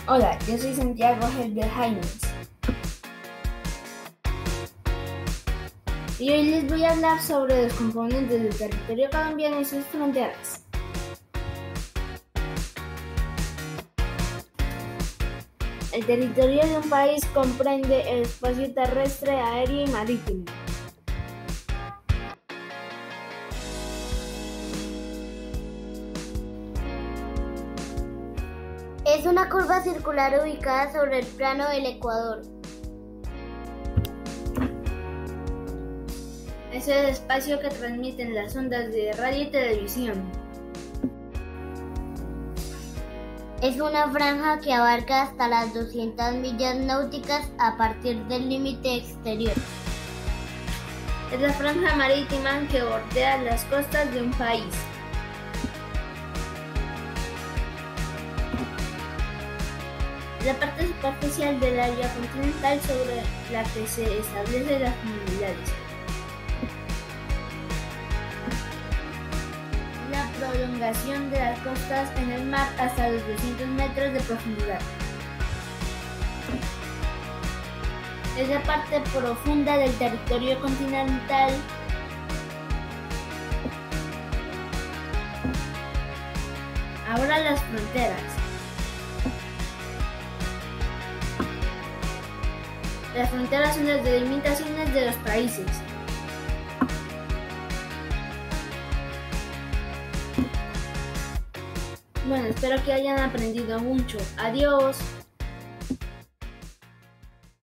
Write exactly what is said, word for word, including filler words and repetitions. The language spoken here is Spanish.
Hola, yo soy Santiago Helder Jaimes y hoy les voy a hablar sobre los componentes del territorio colombiano y sus fronteras. El territorio de un país comprende el espacio terrestre, aéreo y marítimo. Es una curva circular ubicada sobre el plano del Ecuador. Es el espacio que transmiten las ondas de radio y televisión. Es una franja que abarca hasta las doscientas millas náuticas a partir del límite exterior. Es la franja marítima que bordea las costas de un país. La parte superficial del área continental sobre la que se establecen las comunidades. La prolongación de las costas en el mar hasta los doscientos metros de profundidad. Es la parte profunda del territorio continental. Ahora las fronteras. Las fronteras son las delimitaciones de los países. Bueno, espero que hayan aprendido mucho. Adiós.